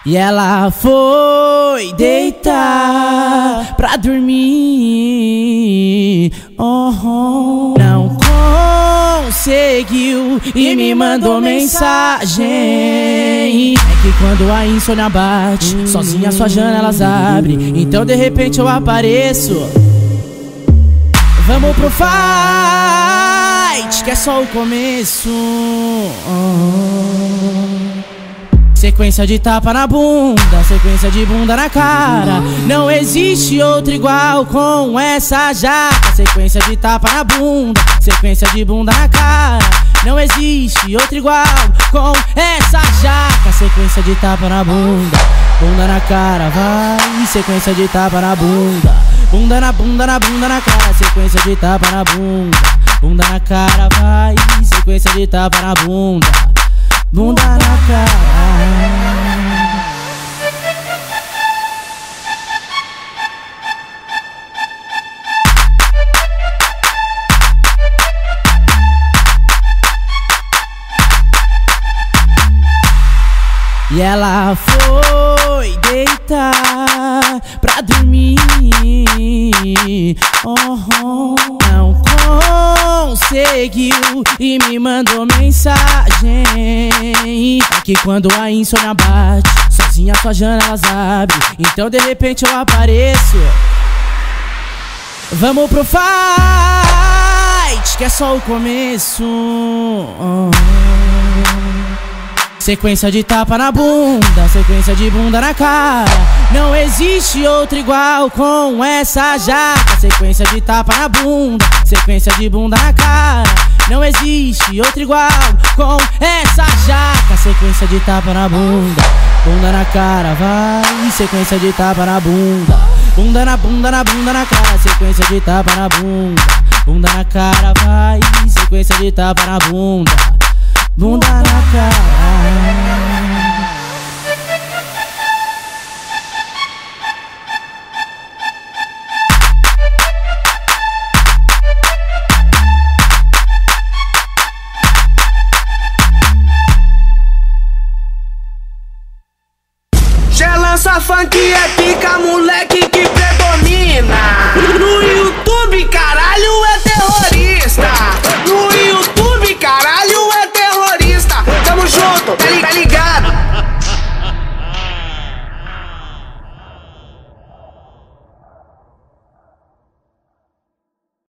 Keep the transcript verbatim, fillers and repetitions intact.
E ela foi deitar pra dormir. Oh, não conseguiu e me mandou mensagem. É que quando a insônia bate, sozinha suas janelas abre. Então de repente eu apareço. Vamos pro fight, que é só o começo. Oh. Sequência de tapa na bunda, sequência de bunda na cara. Não existe outra igual com essa jaca. Sequência de tapa na bunda, sequência de bunda na cara. Não existe outra igual com essa jaca. Sequência de tapa na bunda, bunda na cara, vai. Sequência de tapa na bunda, bunda na bunda, na bunda na cara. Sequência de tapa na bunda, bunda na cara, vai. Sequência de tapa na bunda, bunda na cara. E ela foi deitar pra dormir. Oh, não conseguiu e me mandou mensagem. É que quando a insônia bate, sozinha suas janelas abre. Então de repente eu apareço. Vamos pro fight, que é só o começo. Oh. Sequência de tapa na bunda, sequência de bunda na cara. Não existe outra igual com essa jaca. Sequência de tapa na bunda, sequência de bunda na cara. Não existe outra igual com essa jaca. Sequência de tapa na bunda, bunda na cara, vai. Sequência de tapa na bunda, bunda na bunda, na bunda na cara. Sequência de tapa na bunda, bunda na cara, vai. Sequência de tapa na bunda, bunda na cara. Já lança funk aqui.